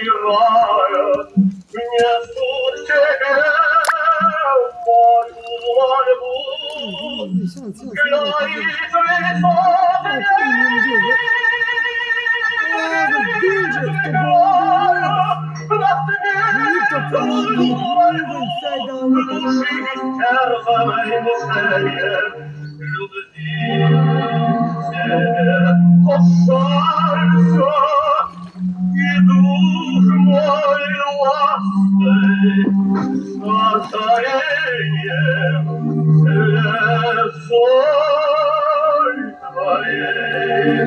умирают, несут тебе мою мольбу. Глядит в лицо и дух мой ластой сотворением лицой твоей.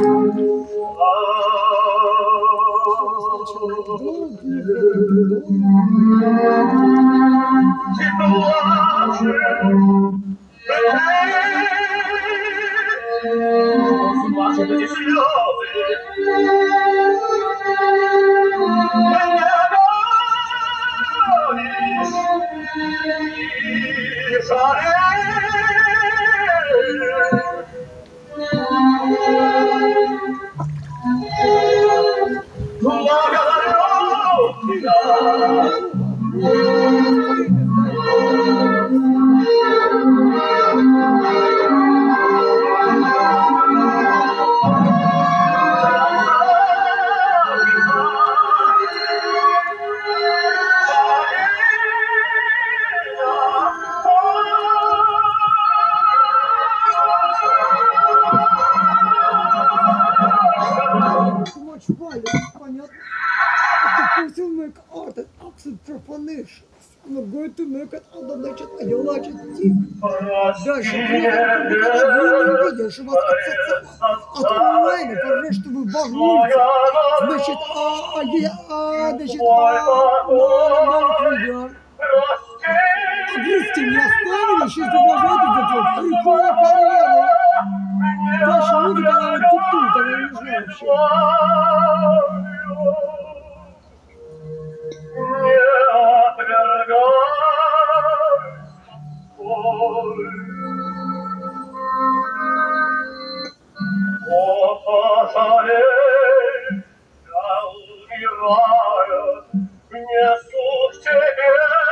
Ты плачешь, эти слезы. Понятno. The person make art and absent profanation. I'm going to make it out of the chat, а дела чатик. Дальше, когда видишь, у вас от онлайна, потому что вы волнуетесь. Значит, значит, видео. Обрезки не оставили, сейчас изображают это прикольно карьеру. Дальше музыка, она вот тут, она не нужна вообще. Несут тебе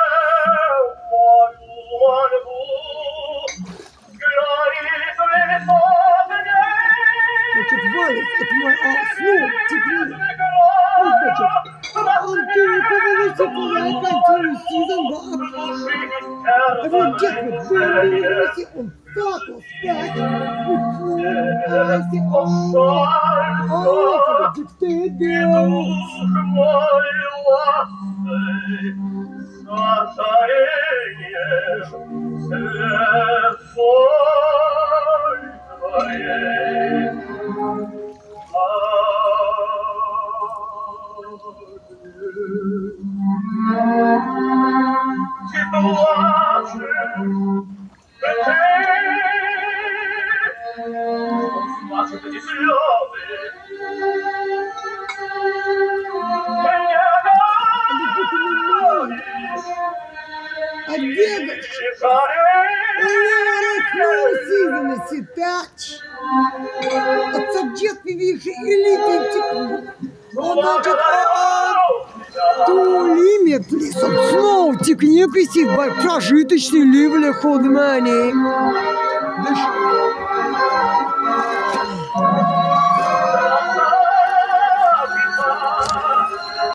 мою мольбу, глядит в лицо мне. Значит, Валик, это мой снова теперь. Значит, он переповелся по окончанию сезона. А вот дед, он так устать. Плачут эти слезы. А бегаешь? Ситач. От сабджет пивиши элиты типа. Он значит, ту лимит лисом снова техник висит, прожиточный ливли ходмани.